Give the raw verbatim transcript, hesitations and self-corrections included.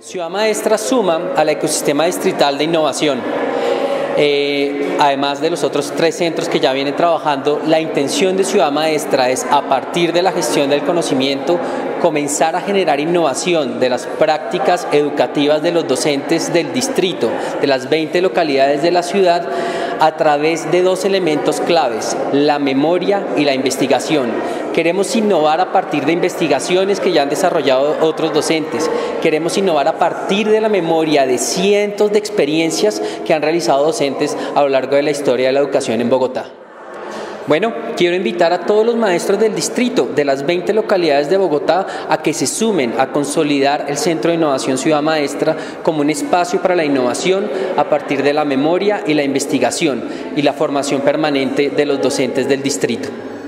Ciudad Maestra suma al ecosistema distrital de innovación. Eh, además de los otros tres centros que ya vienen trabajando, la intención de Ciudad Maestra es, a partir de la gestión del conocimiento, comenzar a generar innovación de las prácticas educativas de los docentes del distrito, de las veinte localidades de la ciudad, a través de dos elementos claves: la memoria y la investigación. Queremos innovar a partir de investigaciones que ya han desarrollado otros docentes. Queremos innovar a partir de la memoria de cientos de experiencias que han realizado docentes a lo largo de la historia de la educación en Bogotá. Bueno, quiero invitar a todos los maestros del distrito, de las veinte localidades de Bogotá, a que se sumen a consolidar el Centro de Innovación Ciudad Maestra como un espacio para la innovación a partir de la memoria y la investigación y la formación permanente de los docentes del distrito.